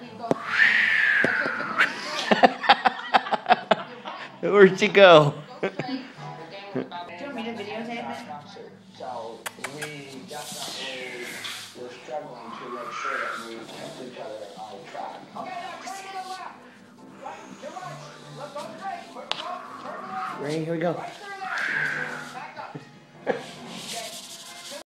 Where'd she go? Do you want me to videotape it? So we definitely were struggling to make sure that we kept each other on track. Okay, now turn to the left. Right, to right. Let's go straight. Turn to the left. Ray, here we go.